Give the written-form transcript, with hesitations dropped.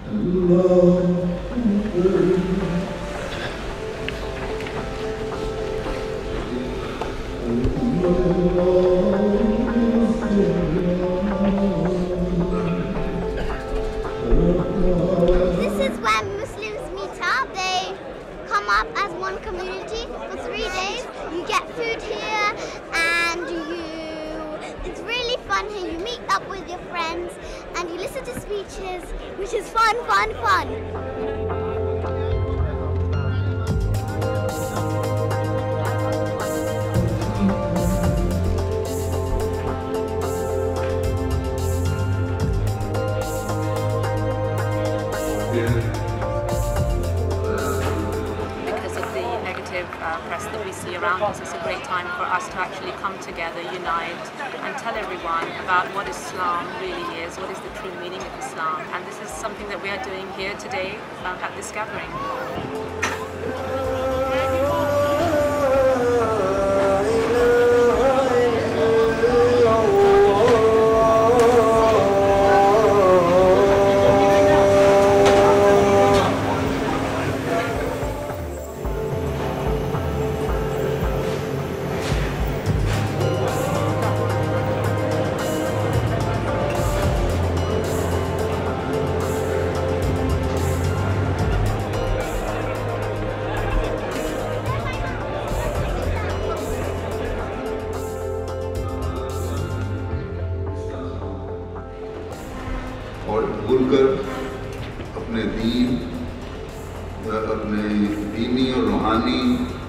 This is where Muslims meet up. They come up as one community for 3 days. You get food here and it's really fun here. You meet up with your friends and you listen to speeches, which is fun, fun, fun. Because of the negative press that we see around us, it's a great time for us to actually come together, unite, and tell everyone about what Islam really is, what is the true meaning of Islam. And this is something that we are doing here today at this gathering. और भूलकर अपने दीन, अपने दीनी और रूहानी